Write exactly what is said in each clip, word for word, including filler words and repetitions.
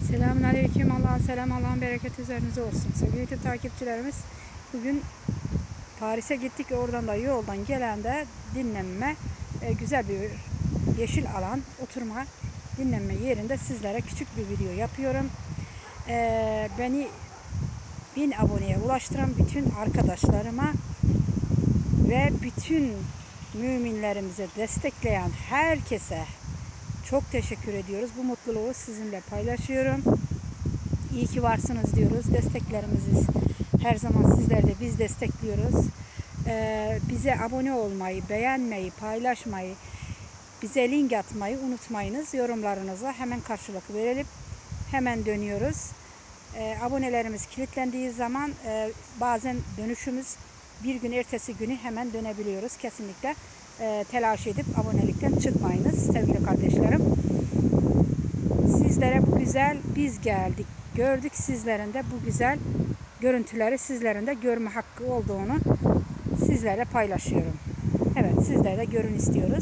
Selamünaleyküm. Allah'ın selam, Allah'ın bereketi üzerinize olsun. Sevgili YouTube takipçilerimiz, bugün Paris'e gittik. Oradan da yoldan gelen de dinlenme, e, güzel bir yeşil alan, oturma, dinlenme yerinde sizlere küçük bir video yapıyorum. E, beni bin aboneye ulaştıran bütün arkadaşlarıma ve bütün müminlerimize destekleyen herkese çok teşekkür ediyoruz. Bu mutluluğu sizinle paylaşıyorum. İyi ki varsınız diyoruz. Desteklerimizi her zaman sizler de biz destekliyoruz. Ee, bize abone olmayı, beğenmeyi, paylaşmayı, bize link atmayı unutmayınız. Yorumlarınıza hemen karşılık verelim. Hemen dönüyoruz. Ee, abonelerimiz kilitlendiği zaman e, bazen dönüşümüz bir gün ertesi günü hemen dönebiliyoruz. Kesinlikle e, telaş edip abonelikten çıkmayınız sevgili kardeşlerim. Sizlere bu güzel biz geldik, gördük, sizlerin de bu güzel görüntüleri sizlerin de görme hakkı olduğunu sizlerle paylaşıyorum. Evet, sizler de görün istiyoruz.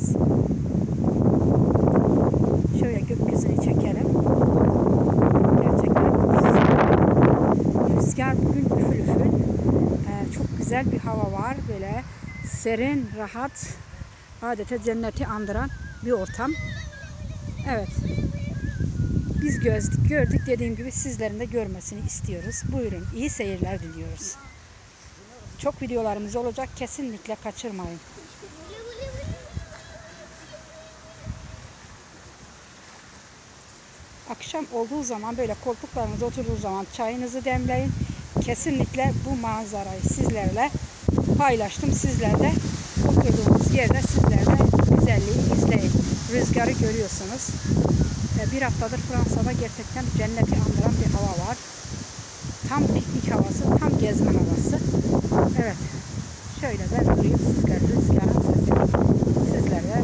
Şöyle gökyüzünü çekelim. Gerçekten rüzgar bugün üfül üfül. Ee, çok güzel bir hava var. Böyle serin, rahat, adeta cenneti andıran bir ortam. Evet. Biz gördük, gördük dediğim gibi sizlerin de görmesini istiyoruz. Buyurun, iyi seyirler diliyoruz. Çok videolarımız olacak, kesinlikle kaçırmayın. Akşam olduğu zaman böyle koltuklarınıza oturduğu zaman çayınızı demleyin. Kesinlikle bu manzarayı sizlerle paylaştım. Sizler de oturduğunuz yerde sizler de güzelliği izleyin. Rüzgarı görüyorsunuz. Bir haftadır Fransa'da gerçekten cenneti andıran bir hava var. Tam piknik havası, tam gezme havası. Evet. Şöyle ben durayım. Sizler rüzgarın sesini sizlerle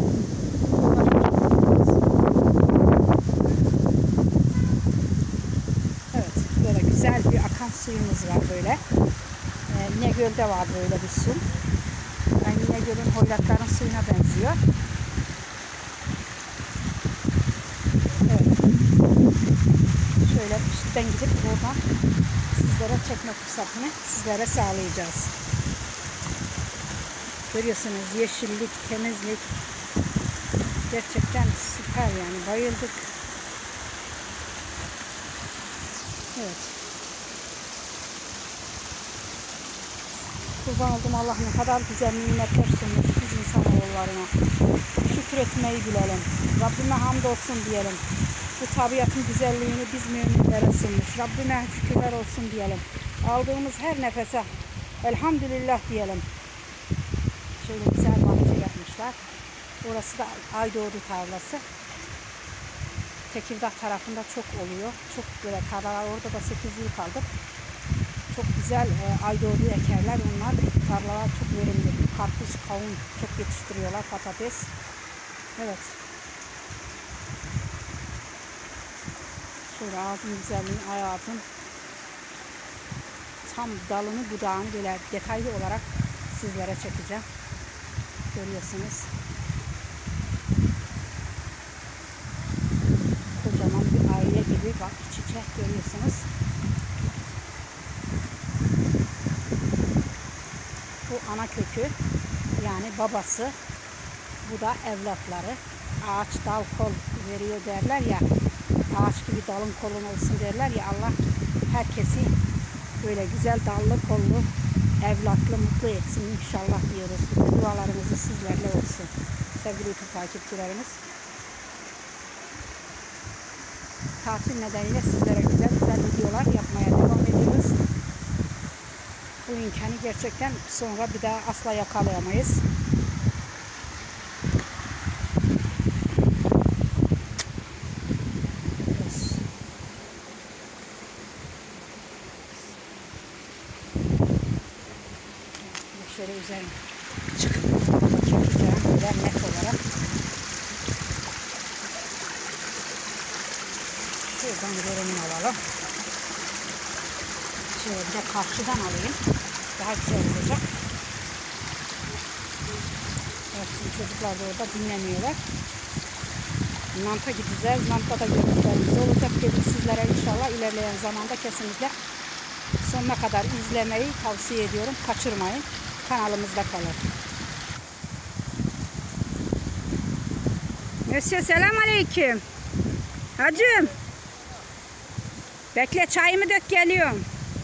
evet. Böyle güzel bir akan suyumuz var böyle. Ee, İnegöl'de var böyle bir su. Yani İnegöl'ün hoyratların suyuna benziyor. Şöyle üstten gidip buradan sizlere çekme fırsatını sizlere sağlayacağız. Görüyorsunuz yeşillik, temizlik gerçekten süper yani, bayıldık. Evet. Kurban oldum, Allah ne kadar güzel nimetler sunmuş biz insanoğullarına. Şükretmeyi bilelim. Rabbime hamdolsun diyelim. Bu tabiatın güzelliğini biz müminlere sunmuş. Rabbime şükürler olsun diyelim. Aldığımız her nefese elhamdülillah diyelim. Şöyle güzel bahçe yapmışlar. Orası da Aydoğdu tarlası. Tekirdağ tarafında çok oluyor. Çok böyle tarlalar, orada da sekiz yıl kaldık. Çok güzel e, Aydoğdu ekerler. Onlar tarlalar çok verimli. Karpuz, kavun çok yetiştiriyorlar. Patates. Evet. Şöyle ağacın güzelliğini, ağacın tam dalını, budağını böyle detaylı olarak sizlere çekeceğim. Görüyorsunuz. Kocaman bir aile gibi bak, iç içe görüyorsunuz. Bu ana kökü, yani babası. Bu da evlatları. Ağaç dal kol veriyor derler ya. Ağaç gibi dalın kolun olsun derler ya, Allah herkesi böyle güzel dallı kollu, evlatlı mutlu etsin inşallah diyoruz. Dualarımızı sizlerle olsun sevgili YouTube takipçilerimiz. Tatil nedeniyle sizlere güzel güzel videolar yapmaya devam ediyoruz. Bu imkanı gerçekten sonra bir daha asla yakalayamayız. Şöyle üzerine çıkıp çekeceğim böyle net olarak. Şuradan görünüm alalım. Şöyle bir de karşıdan alayım. Daha güzel olacak. Evet, şimdi çocuklar da orada dinleniyorlar. Nant'a gideceğiz. Nant'ta da görüntülerimiz olacak. Gelip sizlere inşallah ilerleyen zamanda kesinlikle sonuna kadar izlemeyi tavsiye ediyorum. Kaçırmayın. Kanalımızda kalın. Monsieur selam aleyküm. Hacım. Bekle çayımı dök geliyorum.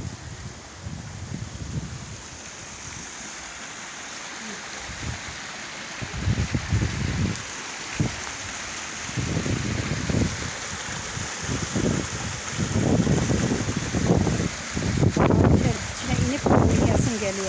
İçine inip oynayasım geliyor.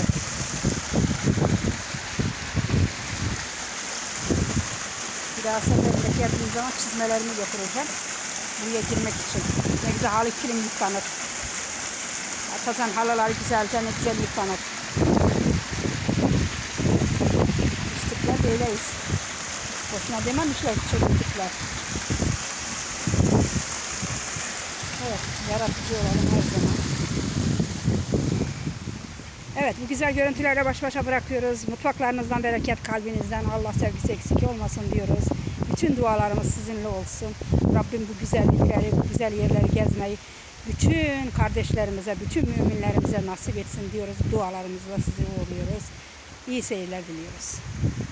Bir daha seferde geldiğim zaman çizmelerimi getireceğim. Buraya girmek için. Ne güzel halı kilim yıkanır. Atasan halılar güzelce ne güzel yıkanır. İstikler böyleyiz. Boşuna dememişler çocuklar. Evet, yaratıcı olalım her zaman. Evet, bu güzel görüntülerle baş başa bırakıyoruz. Mutfaklarınızdan bereket, kalbinizden Allah sevgisi eksik olmasın diyoruz. Bütün dualarımız sizinle olsun. Rabbim bu güzellikleri, bu güzel yerleri gezmeyi bütün kardeşlerimize, bütün müminlerimize nasip etsin diyoruz. Dualarımızla sizi uğurluyoruz. İyi seyirler diliyoruz.